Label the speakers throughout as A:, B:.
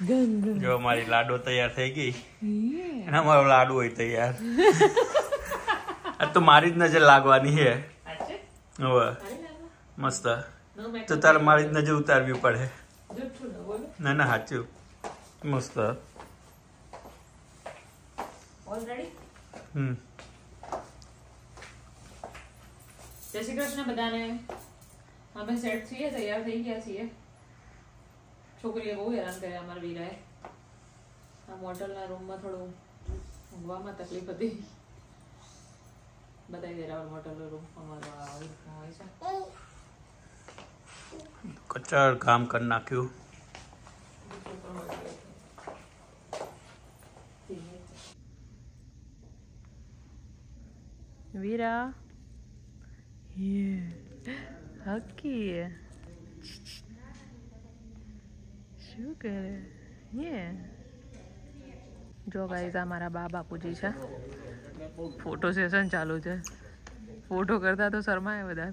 A: જો મારી લાડો તૈયાર થઈ ગઈ અને અમારો લાડુ હોય તૈયાર. આ તો મારી જ નજર લાગવાની છે. હવે મસ્ત તો તારે મારી જ નજર ઉતારવી પડે. ના ના સાચું મસ્ત.
B: જય શ્રી કૃષ્ણ બધાને. અમે સેટ છીએ, તૈયાર થઈ ગયા છીએ. છોકરીએ બહુ હેરાન કર્યા અમારા વીરાએ. આ મોટલના રૂમમાં થોડું ઊંઘવામાં તકલીફ હતી. બતાવી દે રાવલ મોટલનો રૂમ અમારો હોય છે.
A: કચર કામ કરી નાખ્યું.
B: વીરા હકી શું કરે? જો ગાઈઝ આ મારા બા બાપુજી છે. ફોટો સેશન ચાલુ છે. ફોટો કરતા તો શરમાય બધા.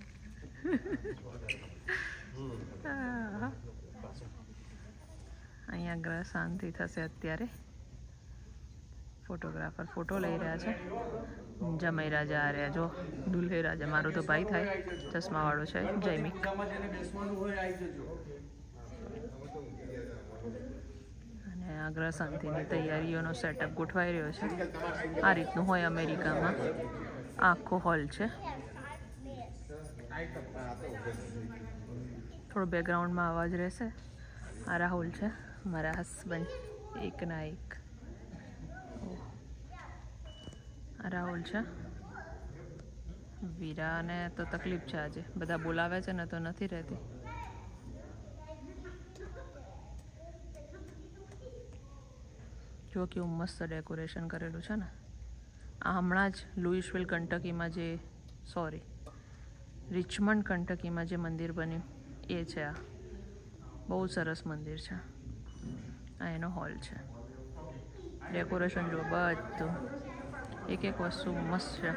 B: અહીંયા ગ્રહ શાંતિ થશે અત્યારે. ફોટોગ્રાફર ફોટો લઈ રહ્યા છે. જમાઈ રાજા આ રહ્યા. જો દુલ્હે રાજા મારો તો ભાઈ થાય, ચશ્મા વાળો છે જયમિક. અને ગ્રહ શાંતિની તૈયારીઓનો સેટઅપ ગોઠવાઈ રહ્યો છે. આ રીતનું હોય અમેરિકામાં. આખો હોલ છે. થોડો બેકગ્રાઉન્ડમાં અવાજ રહેશે. આ રાહુલ છે મારા હસબન્ડ. એકના એક આ રાહુલ છે. વીરાને તો તકલીફ છે આજે. બધા બોલાવે છે ને તો નથી રહેતી. જો કેવું મસ્ત ડેકોરેશન કરેલું છે ને. આ હમણાં જ લુઇસવિલ કંટકીમાં જે રિચમન્ડ કંટકીમાં જે મંદિર બન્યું એ છે. આ બહુ સરસ મંદિર છે. આ એનો હોલ છે. ડેકોરેશન જો બધું એક એક વસ્તુ મસ્ત છે.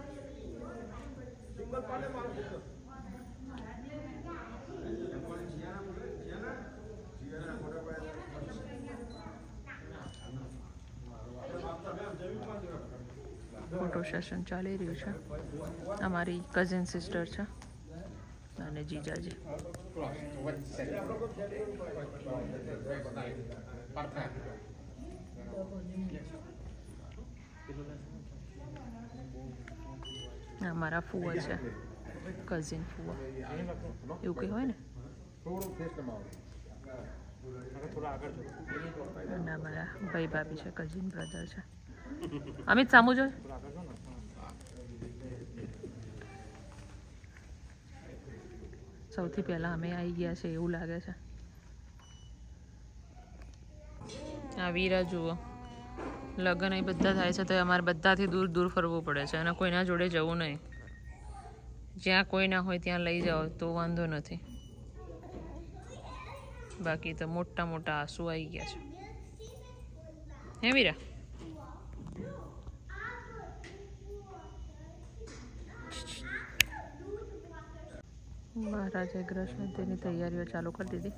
B: ફોટો સેશન ચાલી રહ્યું છે. અમારી કઝિન સિસ્ટર છે અને જીજાજી. અમારા ફુવા છે, કઝિન ફુવા એવું કંઈ હોય ને. અને અમારા ભાઈ ભાભી છે, કઝિન બ્રધર છે. અમિત સામુ જો. સૌથી પહેલા અમે આવી ગયા છે એવું લાગે છે. આ વીરા જુઓ. લગ્ન અહીં બધા થાય છે તો અમારે બધાથી દૂર દૂર ફરવું પડે છે અને કોઈના જોડે જવું નહીં. જ્યાં કોઈ ના હોય ત્યાં લઈ જાઓ તો વાંધો નથી. બાકી તો મોટા મોટા આંસુ આવી ગયા છે. હે વીરા? મહારાજે ગ્રહ તેની તૈયારીઓ ચાલુ કરી દીધી.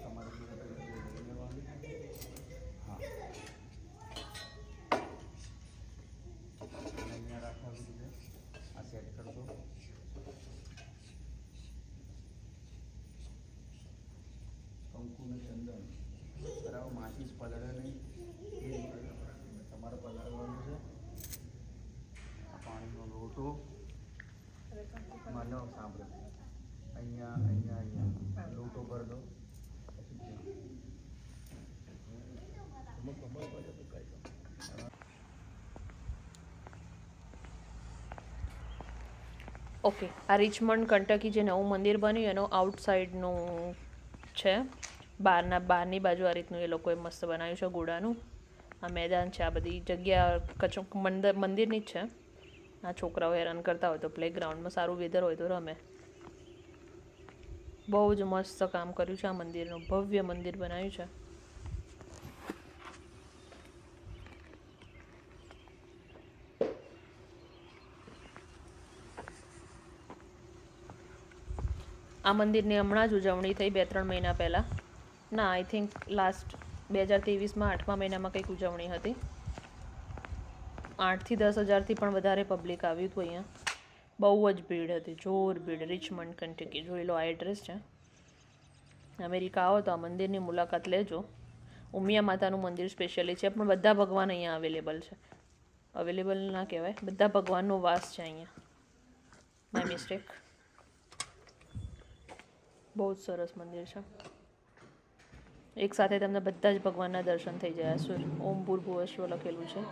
B: ઓકે, આ રિચમન્ડ કંટકી જે નવું મંદિર બન્યું એનો આઉટસાઇડનું છે. બહારની બાજુ આ રીતનું એ લોકોએ મસ્ત બનાવ્યું છે ઘોડાનું. આ મેદાન છે. આ બધી જગ્યા મંદિરની જ છે. આ છોકરાઓ હેરાન કરતા હોય તો પ્લેગ્રાઉન્ડમાં સારું વેધર હોય તો રમે. બહુ જ મસ્ત કામ કર્યું છે આ મંદિરનું. ભવ્ય મંદિર બનાવ્યું છે. આ મંદિરની હમણાં જ ઉજવણી થઈ 2-3 મહિના પહેલાં. ના, આઈ થિંક લાસ્ટ 2023માં 8મા મહિનામાં કંઈક ઉજવણી હતી. 8 થી 10,000થી પણ વધારે પબ્લિક આવ્યું હતું અહીંયા. બહુ જ ભીડ હતી, જોર ભીડ. રિચમન્ડ કંટકી જોઈ લો, આ એડ્રેસ છે. અમેરિકા આવો તો આ મંદિરની મુલાકાત લેજો. ઉમિયા માતાનું મંદિર સ્પેશિયલી છે, પણ બધા ભગવાન અહીંયા અવેલેબલ છે. અવેલેબલ ના કહેવાય, બધા ભગવાનનો વાસ છે અહીંયા. My mistake. બહુ જ સરસ મંદિર છે. એક સાથે તમને બધા જ ભગવાનના દર્શન થઈ જાય. ઓમ ભૂર્ભુવસ્વ લખેલું છે.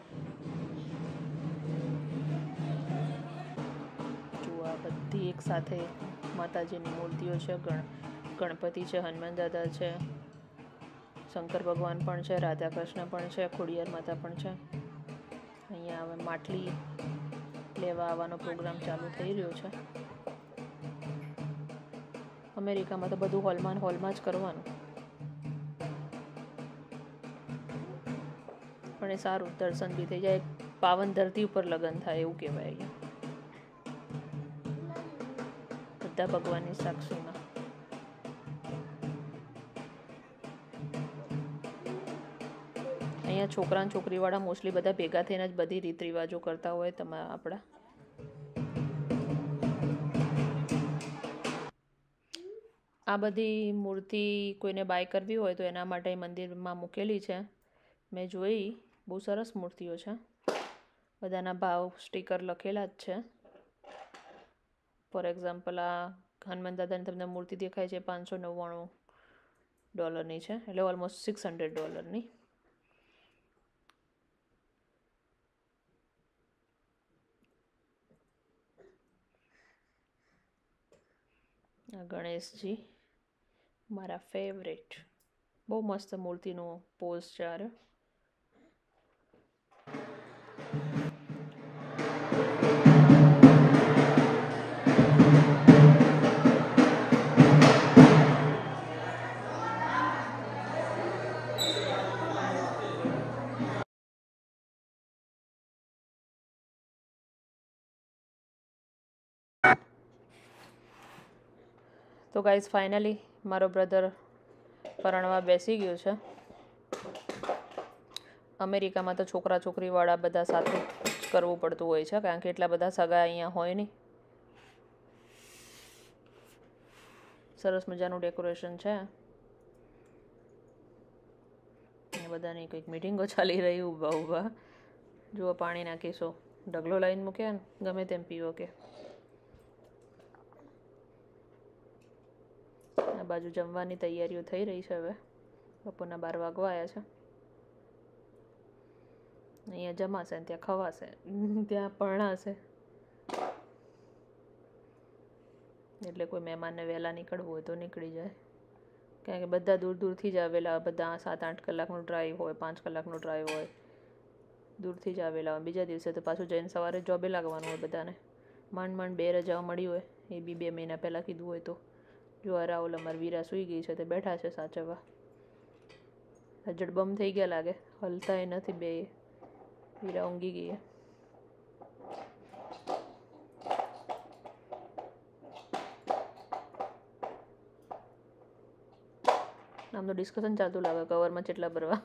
B: જુઓ, આ બધી એક સાથે માતાજીની મૂર્તિઓ છે. ગણપતિ છે, હનુમાન દાદા છે, શંકર ભગવાન પણ છે, રાધા કૃષ્ણ પણ છે, ખોડિયાર માતા પણ છે. અહીંયા હવે માટલી લેવા આવવાનો પ્રોગ્રામ ચાલુ થઈ રહ્યો છે. અમેરિકામાં તો બધું હોલમાં જ કરવાનું, પણ એ સારું, દર્શન બી થઈ જાય. પાવન ધરતી ઉપર લગ્ન થાય એવું કહેવાય અહીંયા, બધા ભગવાનની સાક્ષીમાં. અહીંયા છોકરા અને છોકરીવાળા મોસ્ટલી બધા ભેગા થઈને જ બધી રીત રિવાજો કરતા હોય. આપણા આ બધી મૂર્તિ કોઈને બાય કરવી હોય તો એના માટે મંદિરમાં મૂકેલી છે. મેં જોઈ, બહુ સરસ મૂર્તિઓ છે. બધાના ભાવ સ્ટીકર લખેલા જ છે. ફોર એક્ઝામ્પલ, આ હનુમાન દાદાની તમને મૂર્તિ દેખાય છે, $599 છે, એટલે ઓલમોસ્ટ $600. ગણેશજી મારા ફેવરેટ. બહુ મસ્ત મૂર્તિનો પોઝ છે. તો ગાઈઝ, ફાઇનલી મારો બ્રધર પરણવા બેસી ગયો છે. અમેરિકામાં તો છોકરા છોકરીવાળા બધા સાથે જ કરવું પડતું હોય છે, કારણ કે એટલા બધા સગા અહીંયા હોય નહીં. સરસ મજાનું ડેકોરેશન છે. બધાની કંઈક મિટિંગો ચાલી રહી ઊભા. જુઓ, પાણી નાખીશો, ઢગલો લાઈન મૂક્યા ને, ગમે તેમ પીવો કે. આ બાજુ જમવાની તૈયારીઓ થઈ રહી છે. હવે બપોરના 12 વાગવા આવ્યા છે. અહીંયા જમાશે ને ત્યાં ખવાશે, ત્યાં પરણાશે. એટલે કોઈ મહેમાનને વહેલા નીકળવું હોય તો નીકળી જાય, કારણ કે બધા દૂર દૂરથી જ આવેલા. બધા 7-8 કલાકનો ડ્રાઈવ હોય, 5 કલાકનો ડ્રાઈવ હોય, દૂરથી જ આવેલા હોય. બીજા દિવસે તો પાછું જઈને સવારે જોબે લાગવાનું હોય બધાને. માંડ 2 રજાઓ મળી હોય, એ બી 2 મહિના પહેલાં કીધું હોય તો. જો આ રાહુલ અમારી વીરા સૂઈ ગઈ છે, તે બેઠા છે સાચવવા. જડબમ થઈ ગયા લાગે, હલતા એ નથી. બે વીરા ઊંઘી ગઈ. આમ તો ડિસ્કશન ચાલતું લાગે કવરમાં કેટલા ભરવા.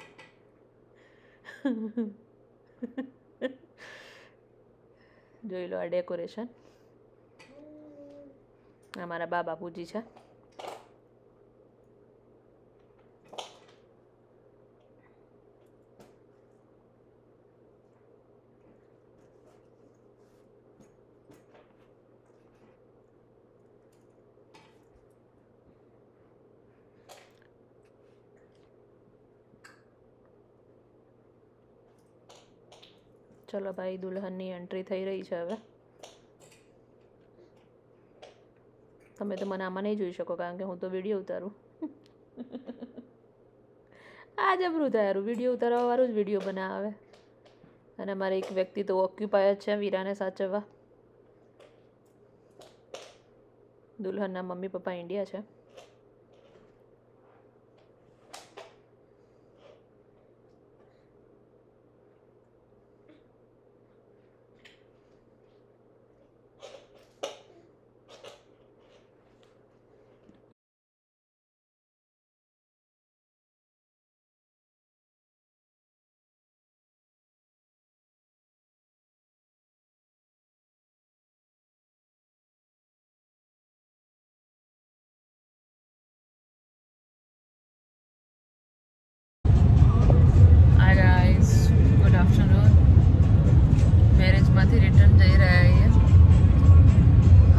B: જોઈ લો આ ડેકોરેશન. અમારા બા બાપુજી છે. ચલો ભાઈ, દુલ્હનની એન્ટ્રી થઈ રહી છે હવે. તમે તો મને આમાં નહીં જોઈ શકો, કારણ કે હું તો વિડીયો ઉતારું. આ જબરું થયારું, વિડીયો ઉતારવા વાળું જ વિડીયો બનાવે. અને મારે એક વ્યક્તિ તો ઓક્યુપાય જ છે વીરાને સાચવવા. દુલ્હનના મમ્મી પપ્પા ઇન્ડિયા છે.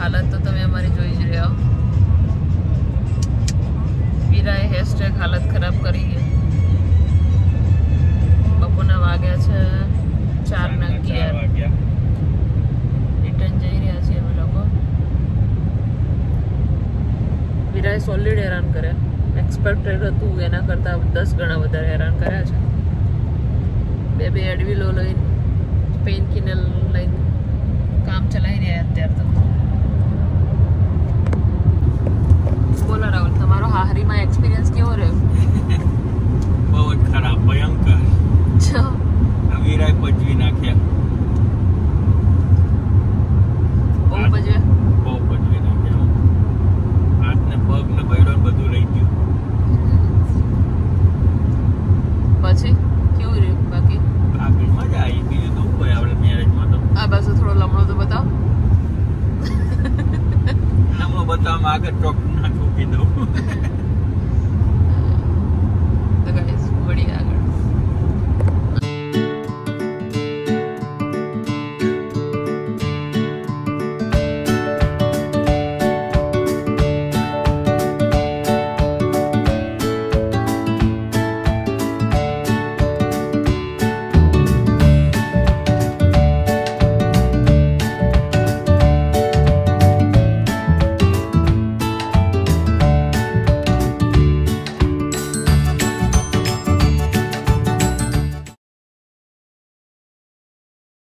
B: હાલત તો તમે અમારી જોઈ જ રહ્યા. વીરાએ હેશટેગ હાલત ખરાબ કરી છે. બપોરના વાગ્યા છે 4:11. રિટર્ન જઈ રહ્યા છીએ અમે લોકો. વીરાએ સોલિડ હેરાન કર્યા. એક્સપેક્ટેડ હતું એના કરતાં 10 ગણા વધારે હેરાન કર્યા છે. બે એડવીલો લઈને પેઇન કિલર લઈને કામ ચલાવી રહ્યા અત્યારે તો. બોલો રાહુલ, તમારો હાહરીમાં એક્સપિરિયન્સ કેવો રહ્યો?
A: બહુ જ ખરાબ, ભયંકર. વીરાએ પજવી નાખ્યા.
B: બહુ પજવે?
A: બહુ પજવી નાખ્યા. હાથ ને પગ ને બૈડો બધું રહી ગયું.
B: પછી કેવું રહ્યું બાકી?
A: બાકી મજા આવી. બીજું તો કોઈ આપણે મેરેજમાં તો
B: આ બાજુ થોડો લમણો તો બતાવો.
A: લમણો બતાવવામાં આગળ ચોક ના ઠોકી દઉં.